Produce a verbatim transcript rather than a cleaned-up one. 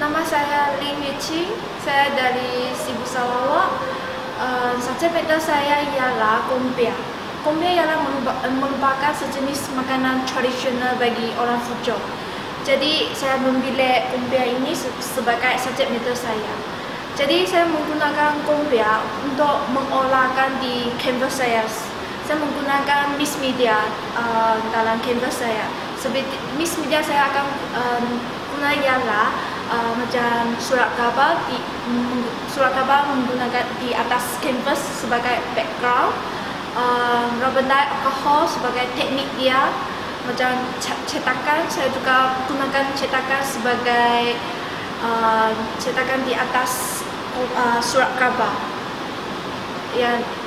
Nama saya Lim Yuqing, saya dari Sibu Sarawak. Uh, subjek mater saya ialah kumpia. Kumpia ialah merupakan sejenis makanan tradisional bagi orang Fujok. Jadi saya memilih kumpia ini sebagai subjek mater saya. Jadi saya menggunakan kumpia untuk mengolahkan di kanvas saya. Saya menggunakan mix media uh, dalam kanvas saya. Seperti mix media saya akan uh, guna ialah uh, macam surat khabar di surat khabar menggunakan di atas kanvas sebagai background, uh, rubber dye alkohol sebagai teknik dia, macam cetakan saya juga gunakan cetakan sebagai uh, cetakan di atas uh, surat khabar. Ya.